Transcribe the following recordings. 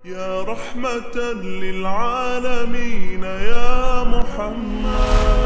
یا رحمت للعالمین یا محمد۔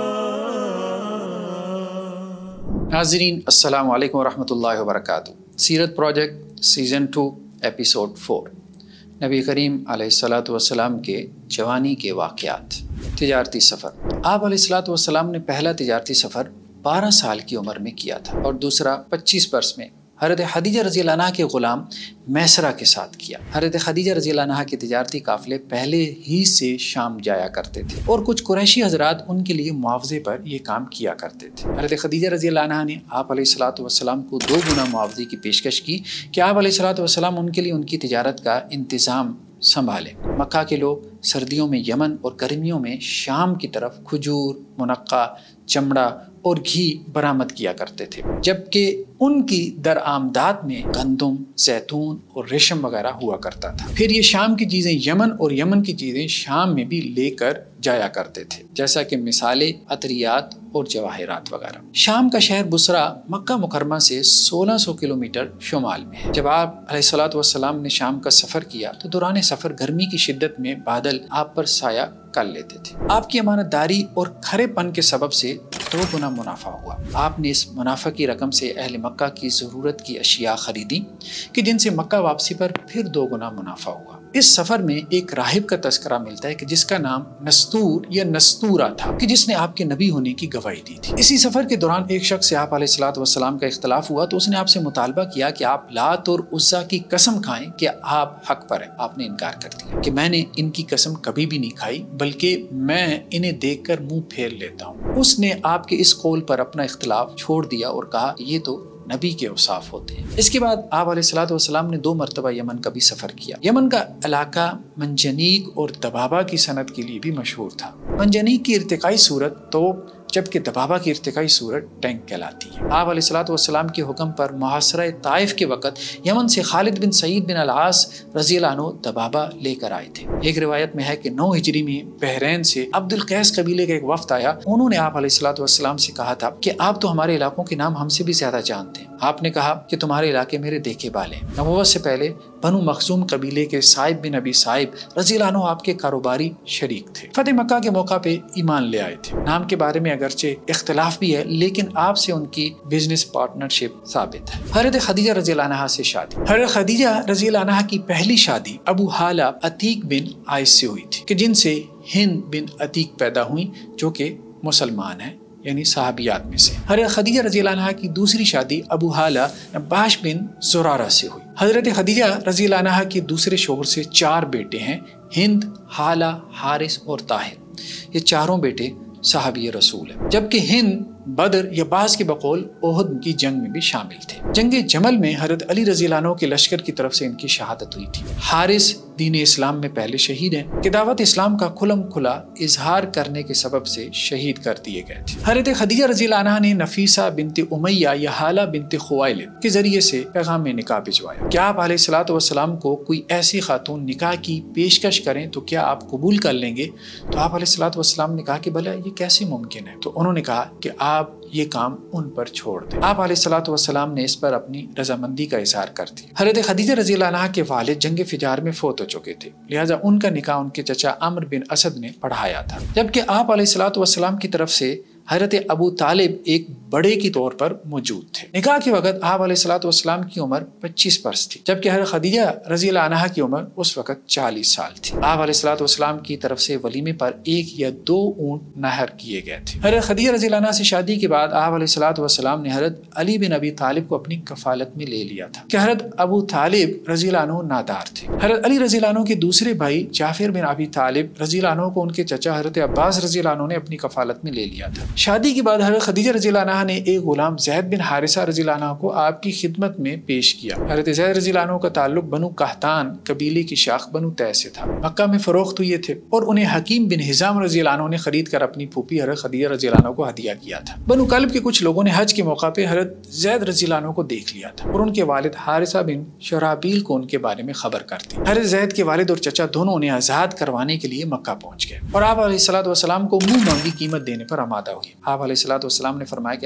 ناظرین السلام علیکم ورحمۃ اللہ وبرکاتہ۔ سیرت پروجیکٹ سیزن 2 ایپیسوڈ 4، نبی کریم علیہ الصلاۃ والسلام کے جوانی کے واقعات۔ تجارتی سفر۔ آپ علیہ الصلاۃ والسلام نے پہلا تجارتی سفر 12 سال کی عمر میں کیا تھا اور دوسرا 25 برس میں حضرت خدیجہ رضی اللہ عنہا کے غلام میسرہ کے ساتھ کیا۔ حضرت خدیجہ رضی اللہ عنہا کے تجارتی قافلے پہلے ہی سے شام جایا کرتے تھے اور کچھ قریشی حضرات ان کے لیے معاوضے پر یہ کام کیا کرتے تھے۔ حضرت خدیجہ رضی اللہ عنہا نے آپ علیہ الصلاۃ والسلام کو 2 گنا معاوضے کی پیشکش کی کہ آپ علیہ الصلاۃ والسلام ان کے لیے ان کی تجارت کا انتظام سنبھالیں۔ مکہ کے لوگ سردیوں میں یمن اور گرمیوں میں شام کی طرف کھجور، منقع، چمڑا اور گھی برآمد کیا کرتے تھے، جبکہ ان کی درآمدات میں گندم، زیتون اور ریشم وغیرہ ہوا کرتا تھا۔ پھر یہ شام کی چیزیں یمن اور یمن کی چیزیں شام میں بھی لے کر جایا کرتے تھے، جیسا کہ مثالیں، عطریات اور جواہرات وغیرہ۔ شام کا شہر بصرہ مکہ مکرمہ سے 1600 کلومیٹر شمال میں ہے۔ جب آپ علیہ الصلاۃ والسلام نے شام کا سفر کیا تو دوران سفر گرمی کی شدت میں بادل آپ پر سایہ کر لیتے تھے۔ آپ کی امانت داری اور کھرے پن کے سبب سے 2 گنا منافع ہوا۔ آپ نے اس منافع کی رقم سے اہل مکہ کی ضرورت کی اشیاء خریدی کہ جن سے مکہ واپسی پر پھر 2 گنا منافع ہوا۔ اس سفر میں ایک راہب کا تذکرہ ملتا ہے کہ جس کا نام نستور یا نستورہ تھا، کہ جس نے آپ کے نبی ہونے کی گواہی دی تھی۔ اسی سفر کے دوران ایک شخص سے آپ علیہ الصلاۃ والسلام کا اختلاف ہوا تو اس نے آپ سے مطالبہ کیا کہ آپ لات اور عزیٰ کی قسم کھائیں کہ آپ حق پر ہیں۔ آپ نے انکار کر دیا کہ میں نے ان کی قسم کبھی بھی نہیں کھائی، بلکہ میں انہیں دیکھ کر منہ پھیر لیتا ہوں۔ اس نے آپ کے اس قول پر اپنا اختلاف چھوڑ دیا اور کہا کہ یہ تو نبی کے اوصاف ہوتے ہیں۔ اس کے بعد آپ علیہ الصلاۃ والسلام نے 2 مرتبہ یمن کا بھی سفر کیا۔ یمن کا علاقہ منجنیق اور دبابہ کی صنعت کے لیے بھی مشہور تھا۔ منجنیق کی ارتقائی صورت توپ، جبکہ دبابہ کی ارتقائی صورت ٹینک کہلاتی ہے۔ آپ علیہ الصلاۃ والسلام کے حکم پر محاصرہ طائف کے وقت یمن سے خالد بن سعید بن العاص رضی اللہ عنہ دبابہ لے کر آئے تھے۔ ایک روایت میں ہے کہ 9 ہجری میں بحرین سے عبد القیس قبیلے کا ایک وفد آیا۔ انہوں نے آپ علیہ الصلاۃ والسلام سے کہا تھا کہ آپ تو ہمارے علاقوں کے نام ہم سے بھی زیادہ جانتے ہیں۔ آپ نے کہا کہ تمہارے علاقے میرے دیکھے بالے ہیں۔ نبوت سے پہلے بنو مخزوم قبیلے کے صائب بن ابی صائب رضی اللہ عنہ آپ کے کاروباری شریک تھے۔ فتح مکہ کے موقع پہ ایمان لے آئے تھے۔ نام کے بارے میں اگرچہ اختلاف بھی ہے، لیکن آپ سے ان کی بزنس پارٹنرشپ ثابت ہے۔ حضرت خدیجہ رضی اللہ عنہا سے شادی۔ حضرت خدیجہ رضی اللہ عنہا کی پہلی شادی ابو حالہ عتیق بن عائس سے ہوئی تھی، کہ جن سے ہند بن عتیق پیدا ہوئی، جو کہ مسلمان ہیں، یعنی صحابیات میں سے۔ حضرت خدیجہ رضی اللہ عنہا کی دوسری شادی ابو حالہ نباش بن زرارہ سے ہوئی۔ حضرت خدیجہ رضی اللہ عنہا کے دوسرے شوہر سے 4 بیٹے ہیں، ہند، حالہ، حارث اور طاہر۔ یہ چاروں بیٹے صحابی رسول ہیں، جبکہ ہند بدر یا بعض کے بقول احد کی جنگ میں بھی شامل تھے۔ جنگ جمل میں حضرت علی رضی اللہ عنہ کے لشکر کی طرف سے ان کی شہادت ہوئی تھی۔ حارث دین اسلام میں پہلے شہید ہیں کہ دعوت اسلام کا کھلم کھلا اظہار کرنے کے سبب سے شہید کر دیے گئے تھے۔ حضرت خدیجہ رضی اللہ عنہا نے نفیسہ بنت امیہ یا حالہ بنت خوائلد کے ذریعے سے پیغام نکاح بھجوایا کہ آپ علیہ الصلوۃ والسلام کو کوئی ایسی خاتون نکاح کی پیشکش کریں تو کیا آپ قبول کر لیں گے؟ تو آپ علیہ الصلوۃ والسلام نے کہا کہ بھلا یہ کیسے ممکن ہے؟ تو انہوں نے کہا کہ آپ یہ کام ان پر چھوڑ دیں۔ آپ علیہ الصلوۃ والسلام نے اس پر اپنی رضامندی کا اظہار کر دیا۔ حضرت خدیجہ رضی اللہ عنہا کے والد جنگ فجار میں فوت ہو چکے تھے، لہٰذا ان کا نکاح ان کے چچا عمرو بن اسد نے پڑھایا تھا، جبکہ آپ علیہ الصلوۃ والسلام کی طرف سے حضرت ابو طالب ایک بڑے کی طور پر موجود تھے۔ نکاح کے وقت آپ علیہ الصلوۃ والسلام کی عمر 25 برس تھی، جبکہ حضرت خدیجہ رضی اللہ عنہا کی عمر اس وقت 40 سال تھی۔ آپ علیہ الصلوۃ والسلام کی طرف سے ولیمے پر 1 یا 2 اونٹ نہر کیے گئے تھے۔ حضرت خدیجہ رضی اللہ عنہا سے شادی کے بعد آپ علیہ الصلوۃ والسلام نے حضرت علی بن ابی طالب کو اپنی کفالت میں لے لیا تھا کہ حضرت ابو طالب رضی اللہ عنہ نادار تھے۔ حضرت علی رضی اللہ عنہ کے دوسرے بھائی جعفر بن ابی طالب رضی اللہ عنہ کو ان کے چچا حضرت عباس رضی اللہ عنہ نے اپنی کفالت میں لے لیا تھا۔ شادی کے بعد حضرت خدیجہ رضی اللہ عنہا نے ایک غلام زید بن حارثہ رضی اللہ عنہ کو آپ کی خدمت میں پیش کیا۔ حضرت زید رضی اللہ عنہ کا تعلق بنو قحطان قبیلے کی شاخ بنو طے سے تھا۔ مکہ میں فروخت ہوئے تھے اور انہیں حکیم بن حزام رضی اللہ عنہ نے خرید کر اپنی پھوپھی حضرت خدیجہ رضی اللہ عنہ کو ہدیہ کیا تھا۔ بنو کلب کے کچھ لوگوں نے حج کے موقع پہ حضرت زید رضی اللہ عنہ کو دیکھ لیا تھا اور ان کے والد حارثہ بن شرحبیل کو ان کے بارے میں خبر کر دی۔ حضرت زید کے والد اور چچا دونوں انہیں آزاد کروانے کے لیے مکہ پہنچ گئے اور آپ علیہ الصلوۃ والسلام کو منہ مانگی قیمت دینے پر آمادہ ہوئے۔ آپ علیہ الصلوۃ والسلام نے فرمایا کہ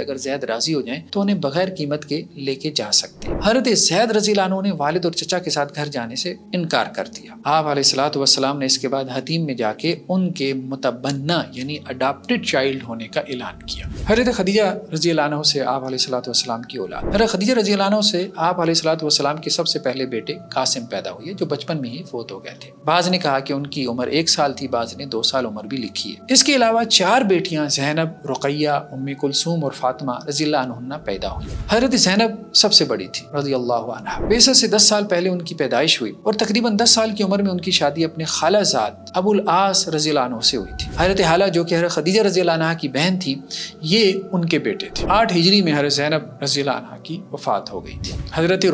اگر زید راضی ہو جائیں تو انہیں بغیر قیمت کے لے کے جا سکتے ہیں۔ حضرت زید رضی اللہ عنہ نے والد اور چچا کے ساتھ گھر جانے سے انکار کر دیا۔ آپ علیہ الصلوۃ والسلام نے اس کے بعد حتیم میں جا کے ان کے متبنہ یعنی اڈاپٹڈ چائلڈ ہونے کا اعلان کیا۔ حضرت خدیجہ رضی اللہ عنہ سے آپ علیہ الصلوۃ والسلام کی اولاد۔ حضرت خدیجہ رضی اللہ عنہ سے آپ علیہ الصلوۃ والسلام کے سب سے پہلے بیٹے قاسم پیدا ہوئے جو بچپن میں ہی فوت ہو گئے تھے۔ بعض نے کہا کہ ان کی عمر 1 سال تھی، بعض نے 2 سال عمر بھی لکھی ہے۔ اس کے علاوہ 4 بیٹیاں زینب، رقیہ، ام کلثوم اور فاطمہ رضی اللہ عنہن پیدا ہوئی۔ حضرت زینب سب سے بڑی تھی رضی اللہ عنہا۔ بعثت سے 10 سال پہلے ان کی پیدائش ہوئی اور تقریباً 10 سال کی عمر میں ان کی شادی اپنے خالہ زاد ابو العاص رضی اللہ عنہ سے ہوئی تھی۔ حضرت حالہ جو کہ حضرت خدیجہ رضی اللہ عنہا کی بہن تھی، یہ ان کے بیٹے تھے۔ 8 ہجری میں حضرت زینب رضی اللہ عنہا کی وفات ہو گئی تھی۔ حضرت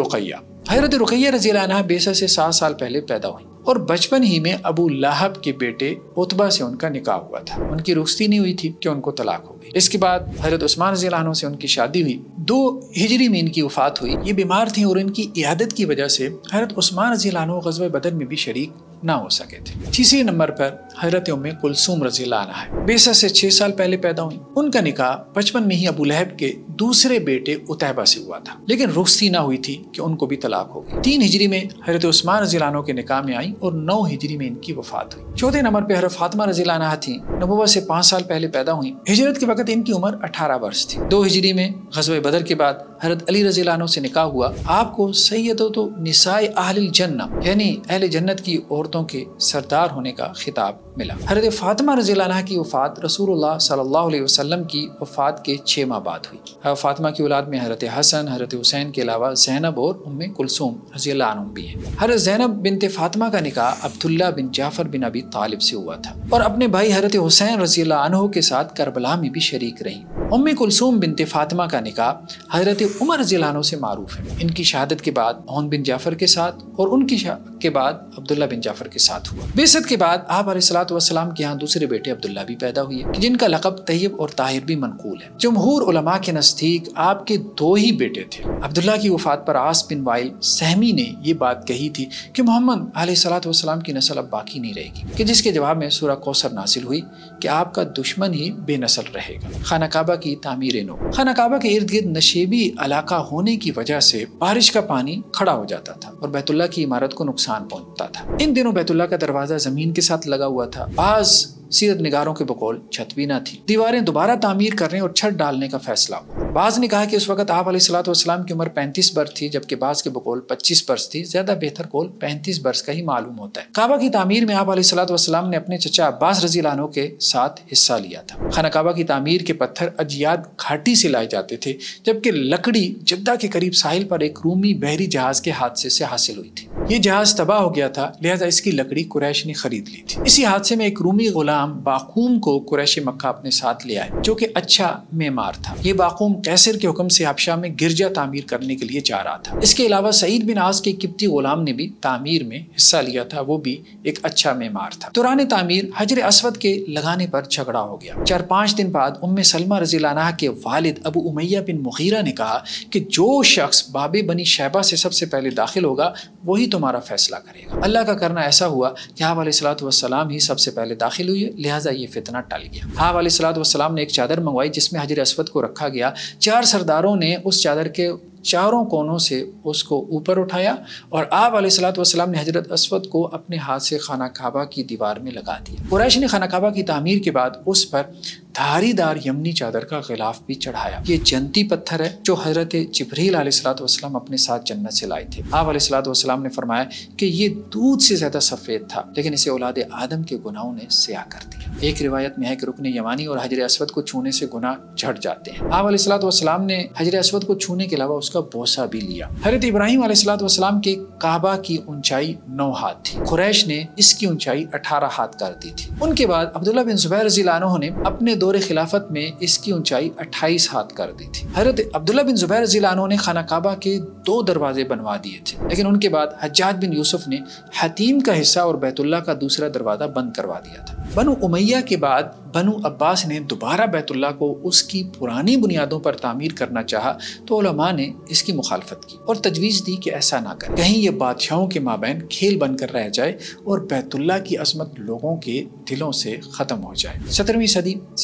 رقیہ رضی اللہ عنہا بعثت سے 7 سال پہلے پیدا ہوئی اور بچپن ہی میں ابو لہب کے بیٹے عتبہ سے ان کا نکاح ہوا تھا۔ ان کی رخصتی نہیں ہوئی تھی کہ ان کو طلاق ہو گئی۔ اس کے بعد حضرت عثمان رضی اللہ عنہ سے ان کی شادی ہوئی۔ 2 ہجری میں ان کی وفات ہوئی۔ یہ بیمار تھیں اور ان کی عیادت کی وجہ سے حضرت عثمان رضی اللہ عنہ غزوہ بدر میں بھی شریک نہ ہو سکے تھے۔ تیسرے نمبر پر حضرت ام کلثوم رضی اللہ عنہا ہے۔ بعثت سے 6 سال پہلے پیدا ہوئی۔ ان کا نکاح بچپن میں ہی ابو لہب کے دوسرے بیٹے عتیبہ سے ہوا تھا، لیکن رخصتی نہ ہوئی تھی کہ ان کو بھی طلاق ہو گئی۔ 3 ہجری میں حضرت عثمان رضی اللہ عنہ کے نکاح میں آئیں اور 9 ہجری میں ان کی وفات ہوئی۔ چوتھے نمبر پہ حضرت فاطمہ رضی اللہ عنہا تھیں، نبوت سے 5 سال پہلے پیدا ہوئیں۔ ہجرت کے وقت ان کی عمر 18 برس تھی۔ 2 ہجری میں غزوہ بدر کے بعد حضرت علی رضی اللہ عنہ سے نکاح ہوا۔ آپ کو سیدۃ نساء اہل الجنہ یعنی اہل جنت کی عورتوں کے سردار ہونے کا خطاب ملا۔ حضرت فاطمہ رضی اللہ عنہا کی وفات رسول اللہ صلی اللہ علیہ وسلم کی وفات کے 6 ماہ بعد ہوئی۔ حضرت فاطمہ کی اولاد میں حضرت حسن، حضرت حسین کے علاوہ زینب اور ام کلثوم رضی اللہ عنہم بھی ہیں۔ حضرت زینب بنت فاطمہ کا نکاح عبداللہ بن جعفر بن ابی طالب سے ہوا تھا اور اپنے بھائی حضرت حسین رضی اللہ عنہ کے ساتھ کربلا میں بھی شریک رہیں۔ ام کلثوم بنت فاطمہ کا نکاح حضرت عمر رضی اللہ عنہ سے معروف ہے۔ ان کی شہادت کے بعد عون بن جعفر کے ساتھ اور ان کی کے بعد عبداللہ بن جعفر کے ساتھ ہوا۔ بعثت کے بعد آپ علیہ الصلوۃ والسلام کے ہاں دوسرے بیٹے عبداللہ بھی پیدا ہوئے جن کا لقب طیب اور طاہر بھی منقول ہے۔ جمہور علماء کے نزدیک آپ کے 2 ہی بیٹے تھے۔ عبداللہ کی وفات پر عاص بن وائل سہمی نے یہ بات کہی تھی کہ محمد علیہ الصلوۃ والسلام کی نسل اب باقی نہیں رہے گی، کہ جس کے جواب میں سورہ کوثر نازل ہوئی کہ آپ کا دشمن ہی بے نسل رہے گا۔ خانہ کعبہ کی تعمیر نو۔ خانہ کعبہ کے ارد گرد نشیبی علاقہ ہونے کی وجہ سے بارش کا پانی کھڑا ہو جاتا تھا اور بیت اللہ کی عمارت کو نقصان پہنچتا تھا۔ ان دنوں بیت اللہ کا دروازہ زمین کے ساتھ لگا ہوا تھا۔ بعض سیرت نگاروں کے بقول چھت بھی نہ تھی۔ دیواریں دوبارہ تعمیر کرنے اور چھت ڈالنے کا فیصلہ ہوا۔ بعض نے کہا کہ اس وقت آپ علیہ الصلوۃ والسلام کی عمر 35 برس تھی، جبکہ بعض کے بقول 25 برس تھی۔ زیادہ بہتر قول 35 برس کا ہی معلوم ہوتا ہے۔ کعبہ کی تعمیر میں آپ علیہ الصلوۃ والسلام نے اپنے چچا عباس رضی اللہ عنہ کے ساتھ حصہ لیا تھا۔ خانہ کعبہ کی تعمیر کے پتھر اجیاد گھاٹی سے لائے جاتے تھے، جبکہ لکڑی جدہ کے قریب ساحل پر ایک رومی بحری جہاز کے حادثے سے حاصل ہوئی تھی۔ یہ جہاز تباہ ہو گیا تھا، لہذا اس کی لکڑی قریش نے خرید لی تھی۔ اسی حادثے میں ایک رومی غلام باقوم کو قریش مکہ اپنے ساتھ لے آئے جو کہ اچھا معمار تھا۔ یہ باقوم قیصر کے حکم سے حبشہ میں گرجا تعمیر کرنے کے لیے جا رہا تھا۔ اس کے علاوہ سعید بن عاص کے قبطی غلام نے بھی تعمیر میں حصہ لیا تھا، وہ بھی ایک اچھا معمار تھا۔ دوران تعمیر حجر اسود کے لگانے پر جھگڑا ہو گیا۔ 4-5 دن بعد ام سلمہ رضی اللہ عنہا کے والد ابو امیہ بن مغیرہ نے کہا کہ جو شخص باب بنی شیبہ سے سب سے پہلے داخل ہوگا وہی تمہارا فیصلہ کرے گا۔ اللہ کا کرنا ایسا ہوا کہ آپ علیہ الصلوۃ والسلام ہی سب سے پہلے داخل ہوئے، لہٰذا یہ فتنہ ٹل گیا۔ آپ علیہ الصلوۃ والسلام نے ایک چادر منگوائی جس میں حجر اسود کو رکھا گیا۔ 4 سرداروں نے اس چادر کے چاروں کونوں سے اس کو اوپر اٹھایا اور آپ علیہ الصلوۃ والسلام نے حجر اسود کو اپنے ہاتھ سے خانہ کعبہ کی دیوار میں لگا دیا۔ قریش نے خانہ کعبہ کی تعمیر کے بعد اس پر دھاری دار یمنی چادر کا غلاف بھی چڑھایا۔ یہ جنتی پتھر ہے جو حضرت جبریل علیہ الصلوۃ والسلام اپنے ساتھ جنت سے لائے تھے۔ آپ علیہ الصلوۃ والسلام نے فرمایا کہ یہ دودھ سے زیادہ سفید تھا، لیکن اسے اولاد آدم کے گناہوں نے سیاہ کر دیا۔ ایک روایت میں ہے کہ رکن یمانی اور حجر اسود کو چھونے سے گناہ جھڑ جاتے ہیں۔ آپ علیہ الصلوۃ والسلام نے حجر اسود کو چھونے کے علاوہ اس کا بوسہ بھی لیا۔ حضرت ابراہیم علیہ الصلوۃ والسلام کے کعبہ کی اونچائی 9 ہاتھ تھی، قریش نے اس کی اونچائی 18 ہاتھ کر دی تھی۔ ان کے بعد عبداللہ بن زبیر رضی اللہ عنہ نے اپنے دور خلافت میں اس کی اونچائی 28 ہاتھ کر دی تھی۔ حضرت عبداللہ بن زبیر رضی اللہ عنہ نے خانہ کعبہ کے 2 دروازے بنوا دیے تھے، لیکن ان کے بعد حجاج بن یوسف نے حتیم کا حصہ اور بیت اللہ کا دوسرا دروازہ بند کروا دیا تھا۔ بنو امیہ کے بعد بنو عباس نے دوبارہ بیت اللہ کو اس کی پرانی بنیادوں پر تعمیر کرنا چاہا تو علماء نے اس کی مخالفت کی اور تجویز دی کہ ایسا نہ کریں، کہیں یہ بادشاہوں کے مابین کھیل بن کر رہ جائے اور بیت اللہ کی عظمت لوگوں کے دلوں سے ختم ہو جائے۔ 17ویں صدی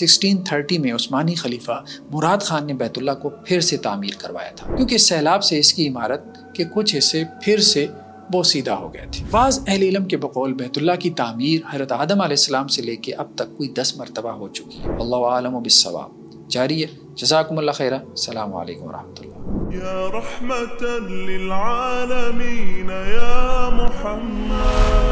1630 میں عثمانی خلیفہ مراد خان نے بیت اللہ کو پھر سے تعمیر کروایا تھا، کیونکہ سیلاب سے اس کی عمارت کے کچھ حصے پھر سے بوسیدہ ہو گئے تھے۔ بعض اہل علم کے بقول بیت اللہ کی تعمیر حضرت آدم علیہ السلام سے لے کے اب تک کوئی 10 مرتبہ ہو چکی ہے۔ اللہ عالم بالصواب جاری ہے۔ جزاکم اللہ خیرہ۔ السلام علیکم ورحمۃ اللہ۔ یا رحمة للعالمین یا محمد